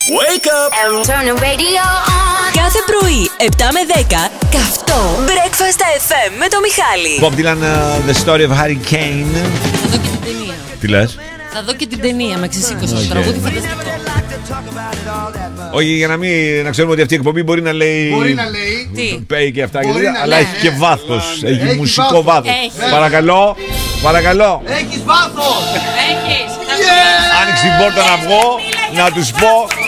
Wake up and turn the radio on. Κάθε πρωί, 7 με 10, καυτό Breakfast FM με το Μιχάλη. Bob Dylan, The Story of Harry Kane. Θα δω και την ταινία. Τι λες? Θα δω και την ταινία, με ξεσήκωσε το τραγούδι, φανταστικό. Όχι, για να ξέρουμε ότι αυτή η εκπομπή μπορεί να λέει. Τι? Πέει και αυτά, ναι. αλλά έχει και βάθος. Έχει μουσικό βάθος. Έχει. Παρακαλώ. Έχεις βάθος! Έχεις. Άνοιξε την πόρτα να βγω, να τους πω.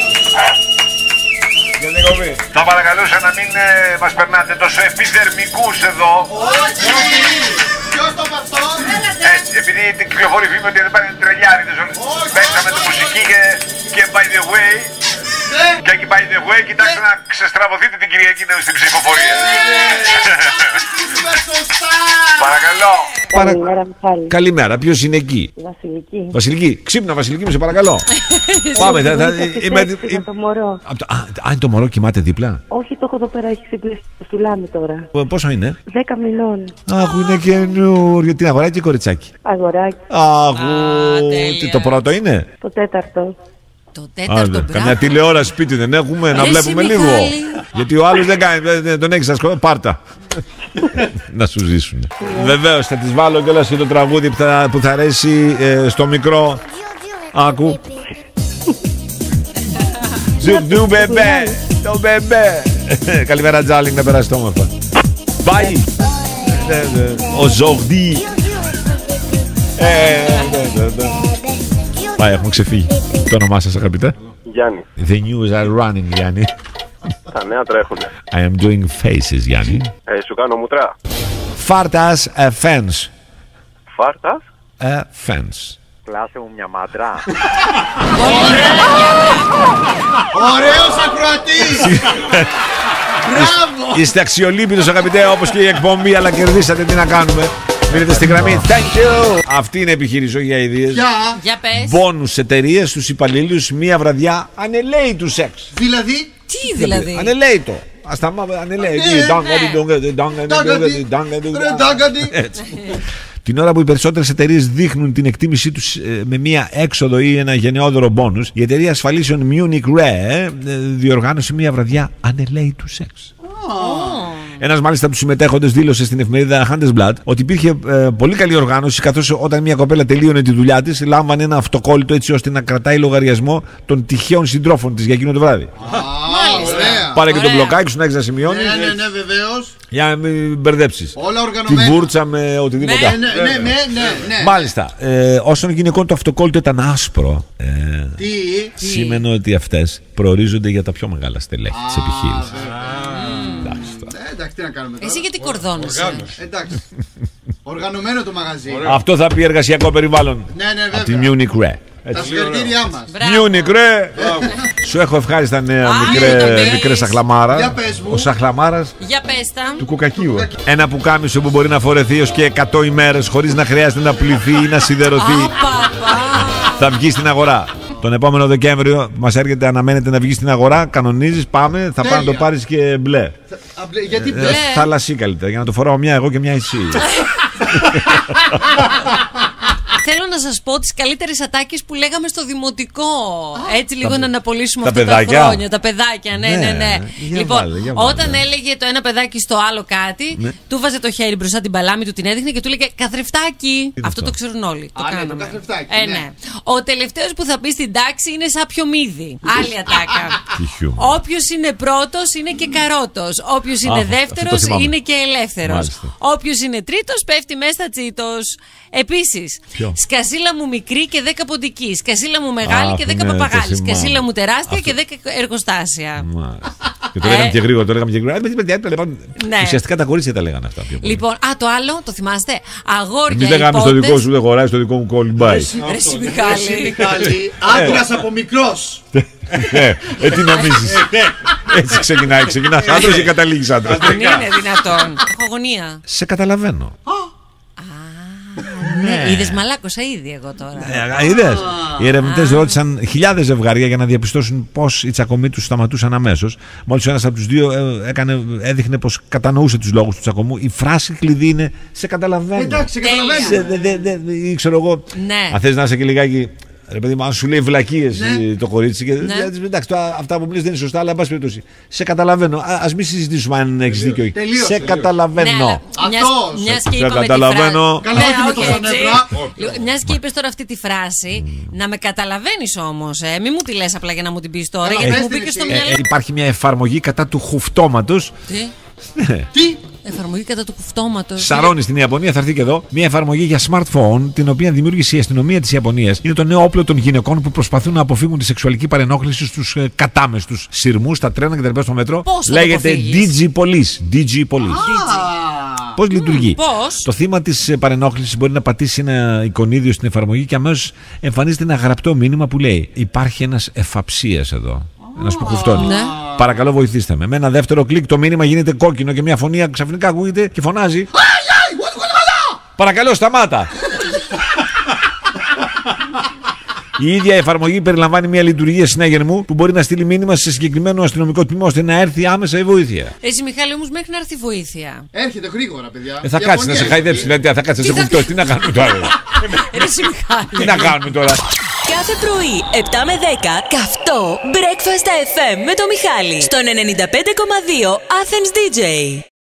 Θα παρακαλούσα να μην μας περνάτε τόσο επιδερμικούς εδώ. Ποιος το αυτό? Έτσι, επειδή την κυκλοφορεί φήμη ότι εδώ πέρα είναι τρελιάριδες. Παίξαμε τη μουσική και by the way. Και εκεί by the way, κοιτάξτε να ξεστραβωθείτε την Κυριακή στην ψηφοφορία. Παρακαλώ. Καλημέρα, Μιχάλη. Καλημέρα, ποιος είναι εκεί? Βασιλική. Βασιλική, ξύπνα Βασιλική μου, σε παρακαλώ. Πάμε. Είναι το μωρό. Είναι το μωρό, κοιμάται δίπλα. Όχι, το έχω εδώ πέρα, έχει ξυπνήσει το στουλάνι τώρα. Πόσο είναι? 10 μηνών. Αχ, είναι καινούριο. Τι αγοράκι ή κοριτσάκι? Αγοράκι. Αχ, τέλεια. το πρώτο είναι? Το τέταρτο. Το τέταρτο μπράβο. Καμιά τηλεόραση σπίτι δεν έχουμε, να Εσύ, βλέπουμε Μιχάλη. λίγο. Γιατί ο άλλος δεν κάνει, δεν τον έχεις ασκό, πάρτα. Να σου ζήσουν. Βεβαίως, θα της βάλω κιόλας και το τραγούδι που θα αρέσει στο μικρό. Άκου. Ζουγδού μπεμπέ, το μπεμπέ. Καλημέρα Τζάλινγκ, να περάσει το όμορφα. Πάει. Ο Ζογδί. Πάει, έχουμε ξεφύγει. Το όνομά σας, αγαπητέ? Γιάννη. The news are running, Γιάννη. Τα νέα τρέχουνε. I am doing faces, Γιάννη. Σου κάνω μουτρά. Φάρτας a fence. Φάρτας. A fence. Κλάσε μου μια μάντρα. Ωραίος ακροατής! Μπράβο! Είστε αξιολύπητος, αγαπητέ, όπως και η εκπομπή, αλλά κερδίσατε, τι να κάνουμε. Μείνετε στην γραμμή. Thank you. Αυτή είναι επιχείρηση, όχι για ιδέες. Για πες. Μπόνους εταιρείες στους υπαλλήλους, μία βραδιά ανελαίητου σεξ. Δηλαδή, Τι δηλαδή? Ανελαίητο. Έτσι. Την ώρα που οι περισσότερες εταιρείες δείχνουν την εκτίμησή τους με μία έξοδο ή ένα γενναιόδωρο μπόνους, η εταιρεία ασφαλίσεων Munich Re διοργάνωσε μία βραδιά ανελαίητου σεξ. Ένας μάλιστα από τους συμμετέχοντες δήλωσε στην εφημερίδα Handelsblatt ότι υπήρχε πολύ καλή οργάνωση, καθώς όταν μια κοπέλα τελείωνε τη δουλειά της, λάμβανε ένα αυτοκόλλητο έτσι ώστε να κρατάει λογαριασμό των τυχαίων συντρόφων της για εκείνο το βράδυ. ωραία. Πάρε και το μπλοκάκι σου να έχεις να σημειώνεις. Ναι, βεβαίως. Για να μην μπερδέψεις. Όλα Τη οργανωμένα. βούρτσα με οτιδήποτε. Ναι. Μάλιστα. Όσον γυναικών το αυτοκόλλητο ήταν άσπρο, Τι? σήμαινε ότι αυτές προορίζονται για τα πιο μεγάλα στελέχη της επιχείρησης. Εντάξει, τι να κάνουμε τώρα. Εσύ γιατί κορδώνεσαι? Εντάξει. Οργανωμένο το μαγαζί. Αυτό θα πει εργασιακό περιβάλλον. Ναι, Από τη βέβαια. Munich Re. Τα συγχαρητήριά μας. Munich Re. Σου έχω ευχάριστα νέα, μικρέ σαχλαμάρα. Για πες μου. Ο σαχλαμάρας Για πες τα. του κοκακίου. Ένα πουκάμισο που μπορεί να φορεθεί ως και 100 ημέρες χωρίς να χρειάζεται να πλυθεί ή να σιδερωθεί. Θα βγει στην αγορά. Τον επόμενο Δεκέμβριο μας έρχεται, αναμένεται να βγει στην αγορά. Κανονίζεις, πάμε, θα πάει να το πάρεις και μπλε. Γιατί μπλε? Θαλασσί καλύτερα, για να το φοράω μια εγώ και μια εσύ. Θέλω να σας πω τις καλύτερες ατάκες που λέγαμε στο δημοτικό. Έτσι λίγο να αναπολύσουμε τα αυτά παιδάκια. τα χρόνια. Τα παιδάκια, ναι. Για Λοιπόν, βάλε, για βάλε. όταν έλεγε το ένα παιδάκι στο άλλο κάτι, του βάζε το χέρι μπροστά την παλάμη του, την έδειχνε και του έλεγε καθρεφτάκι. Αυτό το ξέρουν όλοι. Το ναι, κάναμε. το καθρεφτάκι, Ναι. ναι. Ο τελευταίος που θα πει στην τάξη είναι σαν πιομίδι. Άλλη ατάκα. Όποιος είναι πρώτος είναι και καρότος. Όποιος είναι αυτό δεύτερος θυμάμαι. είναι και ελεύθερος. Μάλιστα. Όποιος είναι τρίτος πέφτει μέσα τσίτος. Επίσης, Ποιο? σκασίλα μου μικρή και 10 ποντική. Σκασίλα μου μεγάλη και 10 ναι, το παπαγάλη. θυμάμαι. Σκασίλα μου τεράστια και 10 εργοστάσια. Και το λέγαμε και γρήγορα, το λέγαμε και γρήγορα. Ναι. Ουσιαστικά τα κορίτσια τα λέγανε αυτά πιο πολύ. Λοιπόν, το άλλο, το θυμάστε. Αγόρια. Εμείς λέγαμε στο δικό σου δεν χωράει, στο δικό μου κολυμπάει. Ρε εσύ, Μιχάλη. Άντρας από μικρός. Τι νομίζεις? Έτσι ξεκινάς άντρας και καταλήγεις άντρας. Δεν είναι δυνατόν. Έχω αγωνία. Σε καταλαβαίνω. Ναι, είδες, μαλάκωσα ήδη εγώ τώρα. Είδες. Οι ερευνητές ρώτησαν χιλιάδες ζευγάρια για να διαπιστώσουν πώς οι τσακωμοί τους σταματούσαν αμέσως. Μόλις ο ένας από τους δύο έδειχνε πως κατανοούσε τους λόγους του τσακωμού. Η φράση κλειδί είναι σε καταλαβαίνω. Εντάξει, σε καταλαβαίνω. Ή ξέρω εγώ, Ναι. αν θες να είσαι και λιγάκι Ρε παιδί μου, αν σου λέει βλακίες το κορίτσι. Και, εντάξει, αυτά που μου λες δεν είναι σωστά, αλλά εν πάση περιπτώσει. Σε καταλαβαίνω. Ας μην συζητήσουμε αν έχεις δίκιο ή όχι. Σε καταλαβαίνω. Μιας και είπαμε τη φράση. Μιας και είπες τώρα αυτή τη φράση, να με καταλαβαίνεις όμως. Μην μου τη λες απλά για να μου την πεις τώρα, γιατί μου μπήκε στο μυαλό. Υπάρχει μια εφαρμογή κατά του χουφτώματος. Τι? Εφαρμογή κατά του κουφτώματος. Σαρώνει στην Ιαπωνία, θα έρθει και εδώ. Μια εφαρμογή για smartphone, την οποία δημιούργησε η αστυνομία της Ιαπωνίας. Είναι το νέο όπλο των γυναικών που προσπαθούν να αποφύγουν τη σεξουαλική παρενόχληση στους κατάμεστους σειρμούς, στα τρένα και τα στο μέτρο. Λέγεται DigiPolice. Πώς λειτουργεί? Το θύμα της παρενόχλησης μπορεί να πατήσει ένα εικονίδιο στην εφαρμογή και αμέσως εμφανίζεται ένα γραπτό μήνυμα που λέει: υπάρχει ένας εφαψίας εδώ. Ένας που κουφτώνει. Ναι. Παρακαλώ, βοηθήστε με. Με ένα δεύτερο κλικ το μήνυμα γίνεται κόκκινο και μια φωνή ξαφνικά ακούγεται και φωνάζει: παρακαλώ, σταμάτα! Η ίδια εφαρμογή περιλαμβάνει μια λειτουργία συνέγερμου που μπορεί να στείλει μήνυμα σε συγκεκριμένο αστυνομικό τμήμα ώστε να έρθει άμεσα η βοήθεια. Εσύ, Μιχάλη, όμως μέχρι να έρθει η βοήθεια. Έρχεται γρήγορα, παιδιά. Θα κάτσει να σε χαϊδέψει, δηλαδή θα κάτσει να σε κουφτώσει. Τι να κάνουμε τώρα? Τι να κάνουμε τώρα? Κάθε πρωί, 7 με 10, καυτό Breakfast FM με το Μιχάλη. Στον 95,2 Athens DJ.